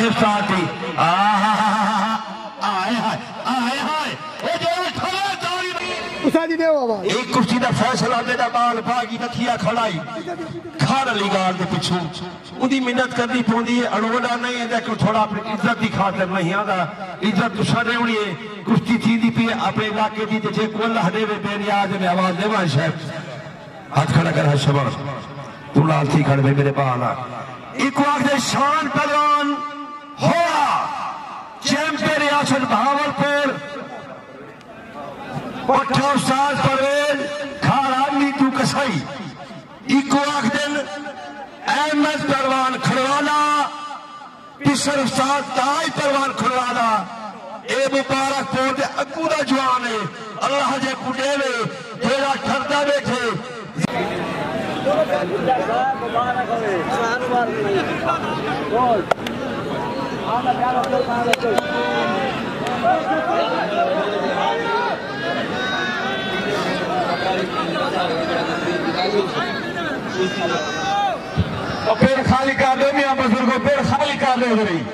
साथ ही आए हाय एक कुर्सी का फैसला मेरा बाल भागी रखिया खड़ाई खार अली गाल के पिछू उदी मिन्नत करनी पौंदी है अड़ोड़ा नहीं है देखो थोड़ा अपनी इज्जत की खातिर नहीं आता इज्जत तो सारे हुई है कुश्ती थी दी पी अपने इलाके की जे को अल्लाह दे बेनियाज में आवाज देवा शायद हाथ खड़ा कर शबाश तू लाल थी खड़ में मेरे बाला एक वक्त शान पहलवान होया चैंपियन रियासत भावलपुर पट्ठो साज परवेज खारा नीतू कसाई इको दिन अहमद पहलवान खड़वाला पिसर उस्ताद ताज पहलवान खड़वाला ए मुबारक पोते अगू दा जवान है अल्लाह जे कुटेवे जेड़ा ठरदा बैठे मुबारक होवे शानवार बोल आना प्यारा तो पेड़ खाली कर दो मियां बुजुर्गों पेड़ खाली कर दो उधर ही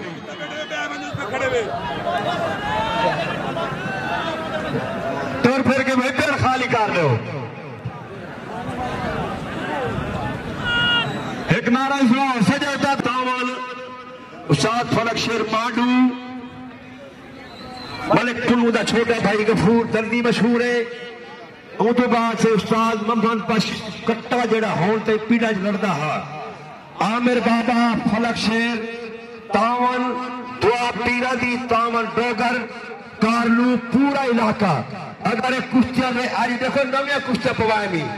तुर फिर के भाई पेड़ खाली कर दो एक नारा सुनाओ सजाता तावल उस्ताद फलक शेर मांडू मलिक कुल्लू दा छोटा भाई गफूर दर्दी मशहूर है उनके बाद से उस्ताद मोहम्मद पश कट्टा जेड़ा होन ते पीड़ा च लड़दा हा आमिर बाबा फलक शेर तावन दुआ पीरा दी तावन डोगर कारलू पूरा इलाका अगर एक कुश्तियां में आज देखो नवे कुश्तियां पवाए मी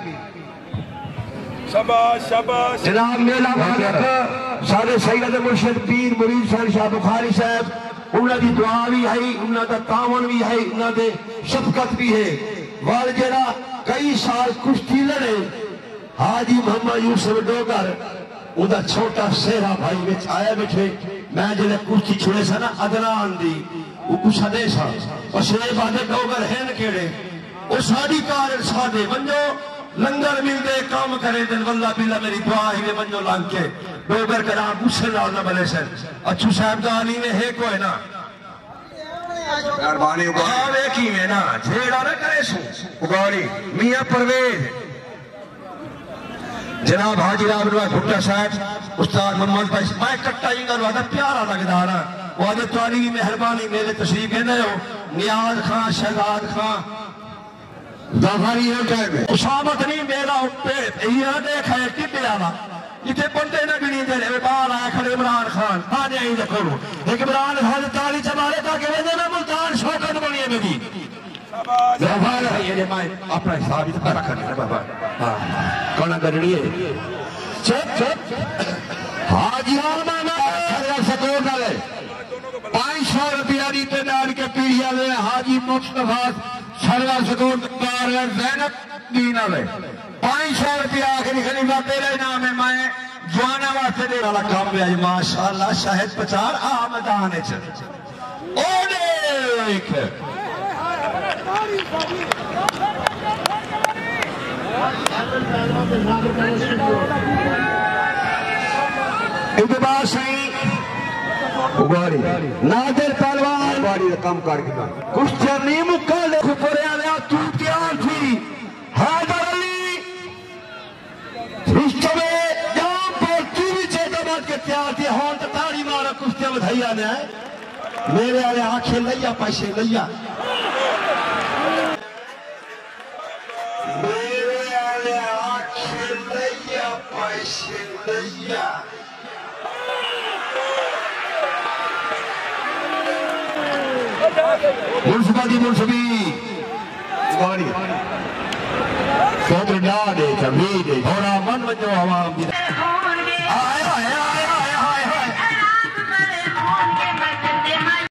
शाबाश शाबाश जनाब मेला मालिक सारे सैयद मुर्शिद पीर मुरीद साहब शाह बुखारी साहब उन्हां दी दुआ भी है उन्हां दा तावन भी है उन्हां दे शफकत भी है वाल जेड़ा कई साल कुश्ती लड़े हाजी मोहम्मद यूसुफ डोगर उदा छोटा सेहरा भाई विच आया बैठे मैं जेले कुश्ती छुड़े सा ना अदनान दी वो कुछ दे सा और शेर बादे डोगर हैं केड़े वो साडी कार सादे मंजो लंगर मिलदे काम करे दिन वल्ला बिल्ला मेरी दुआ ही में मंजो लांग के डोगर करा गुस्से नाल ना बले से अच्छू साहब दा अली ने है कोई ना मेहरबानी उगावे की में ना जेड़ा ना करे सु उगाड़ी मियां परवेज जनाब हाजी रामनवाज भुट्टा साहब उस्ताद मोहम्मद भाई मैं कट्टा इंगर वादा प्यारा लगदा ना वादे तुआरी की मेहरबानी मेरे तशरीफ है ना नियाज खान शहजाद खान दाफारी है टाइम उसामत नहीं मेरा पे ये देख है टिपे आवा इथे बंदे ना गिनी दे रे बाहर आया खड़े इमरान खान आ जाए देखो एक इमरान खान ताली चबारे ताकि वे ना मुल्तान शौकत बनी है मेरी शाबाश जवान है ये मैं अपना हिसाब ही कर रखना है बाबा हां कौन करनी है चुप चुप हाजी आलमा खड़ा सकोर डाले 500 रुपया दी ते नाल के पीढ़िया ले हाजी मुस्तफा सरवा सकोर दरबार ज़ैनब दीन वाले 500 रुपया आखिरी खलीफा तेरे नाम है मैं जवाना वास्ते दे वाला काम है माशाअल्लाह शाहिद प्रचार आ मैदान है ओ देख इधर सही उगाड़ी नादिर पहलवान उगाड़ी काम कर के कुश्ती नहीं मुक्का ले ऊपर आया तू तैयार थी हैदर अली रिश्ते में जाम पर तू भी चेताबाद के तैयार थी हों तो ताड़ी मारा कुश्ती बधाइया ने मेरे वाले आंखें लैया पैसे लैया मेरे वाले आंखें लैया पैसे लैया मुंसबादी मुंसबी गाड़ी सोच ना दे कभी दे थोड़ा मन में जो आवाम